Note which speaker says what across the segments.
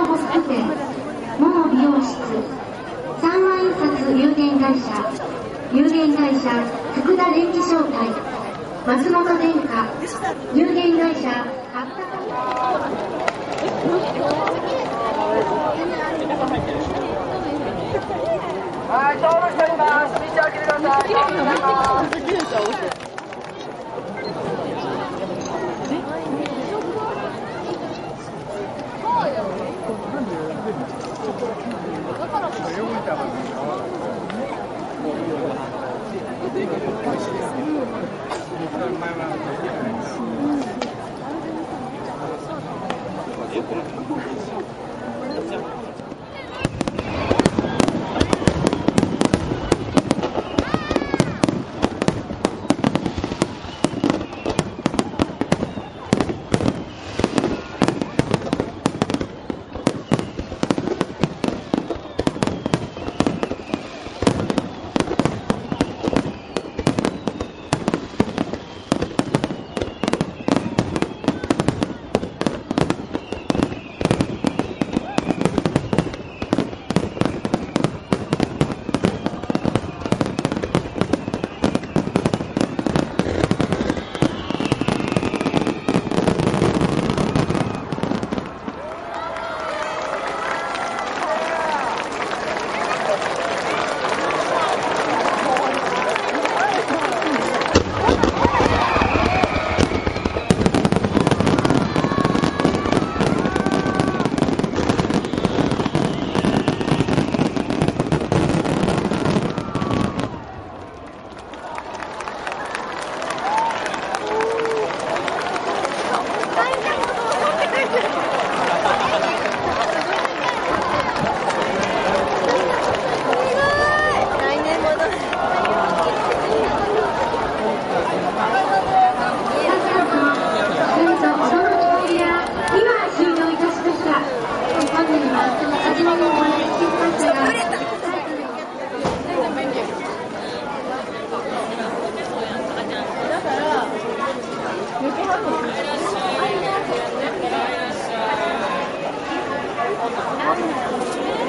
Speaker 1: ホスト店、モモ美容室、三和印刷有限会社、有限会社福田電気商会、松本電化、有限会社八田
Speaker 2: はい、勝負しております。道を開けてください。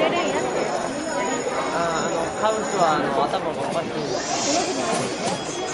Speaker 3: カウスは頭がおかしい。